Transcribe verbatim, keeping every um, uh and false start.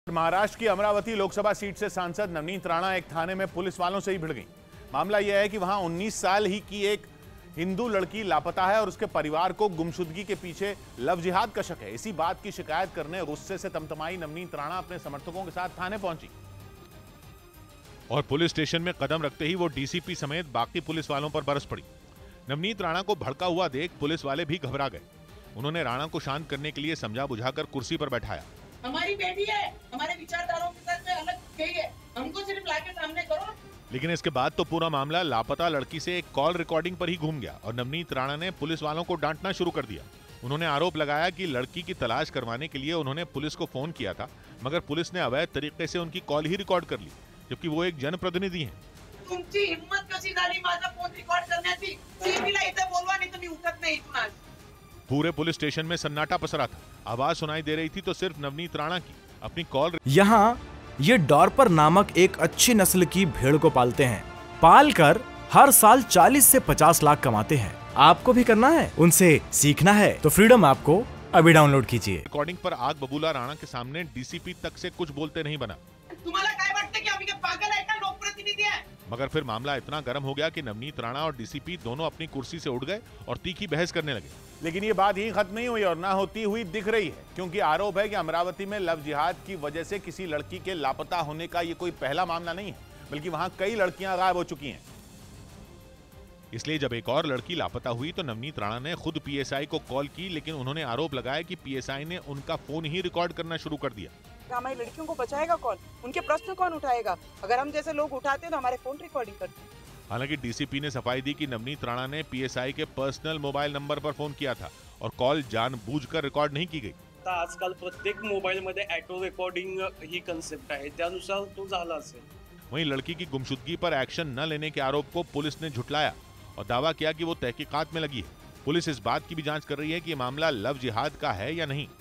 महाराष्ट्र की अमरावती लोकसभा सीट से सांसद नवनीत राणा एक थाने में पुलिस वालों से ही भिड़ गई। मामला यह है कि वहां उन्नीस साल ही की एक हिंदू लड़की लापता है और उसके परिवार को गुमशुदगी के पीछे लव जिहाद का शक है। इसी बात की शिकायत करने गुस्से से तमतमाई नवनीत राणा अपने समर्थकों के साथ थाने पहुंची और पुलिस स्टेशन में कदम रखते ही वो डीसीपी समेत बाकी पुलिस वालों पर बरस पड़ी। नवनीत राणा को भड़का हुआ देख पुलिस वाले भी घबरा गए। उन्होंने राणा को शांत करने के लिए समझा बुझाकर कुर्सी पर बैठाया। हमारी बेटी है, हमारे विचारधाराओं के साथ में अलग गई है, हमको सिर्फ लाके सामने करो। लेकिन इसके बाद तो पूरा मामला लापता लड़की से एक कॉल रिकॉर्डिंग पर ही घूम गया और नवनीत राणा ने पुलिस वालों को डांटना शुरू कर दिया। उन्होंने आरोप लगाया कि लड़की की तलाश करवाने के लिए उन्होंने पुलिस को फोन किया था, मगर पुलिस ने अवैध तरीके से उनकी कॉल ही रिकॉर्ड कर ली, जबकि वो एक जनप्रतिनिधि हैं। तुमची हिम्मत कशी झाली माझा फोन रिकॉर्ड करण्याची? सीपीला इथे बोलवा, नहीं तो मी उठत नाही इथून आज। पूरे पुलिस स्टेशन में सन्नाटा पसरा था। आवाज सुनाई दे रही थी तो सिर्फ नवनीत राणा की। अपनी कॉल यहाँ ये डॉर्पर नामक एक अच्छी नस्ल की भेड़ को पालते हैं। पाल कर हर साल चालीस से पचास लाख कमाते हैं। आपको भी करना है, उनसे सीखना है तो फ्रीडम ऐप को अभी डाउनलोड कीजिए। रिकॉर्डिंग पर आग बबूला राणा के सामने डीसीपी तक से कुछ बोलते नहीं बना। तुम्हाला काय वाटतं की आम्ही काय पागल आहे का? लोकप्रतिनिधी आहे। मगर फिर मामला इतना गर्म हो गया कि नवनीत राणा और डीसीपी दोनों अपनी कुर्सी से उठ गए और तीखी बहस करने लगे। लेकिन ये बात ही खत्म नहीं हुई और ना होती हुई दिख रही है, क्योंकि आरोप है कि अमरावती में लव जिहाद की वजह से किसी लड़की के लापता होने का ये कोई पहला मामला नहीं है, बल्कि वहां कई लड़कियां गायब हो चुकी हैं। इसलिए जब एक और लड़की लापता हुई तो नवनीत राणा ने खुद पीएसआई को कॉल की, लेकिन उन्होंने आरोप लगाया कि पीएसआई ने उनका फोन ही रिकॉर्ड करना शुरू कर दिया। हमारी लड़कियों को बचाएगा कौन? उनके प्रश्न कौन उठाएगा? अगर हम जैसे लोग उठाते हैं तो हमारे फोन रिकॉर्डिंग करते हैं। हालांकि डीसीपी ने सफाई दी कि नवनीत राणा ने पीएसआई के पर्सनल मोबाइल नंबर पर फोन किया था और कॉल जानबूझकर रिकॉर्ड नहीं की गई। आजकाल प्रत्येक मोबाइल मध्ये ऑटो रेकॉर्डिंग ही कन्सेप्ट आहे, त्यानुसार तो झाला असेल। वहीं लड़की की गुमशुदगी पर एक्शन न लेने के आरोप को पुलिस ने झुठलाया और दावा किया कि वो तहकीकात में लगी है। पुलिस इस बात की भी जांच कर रही है कि ये मामला लव जिहाद का है या नहीं।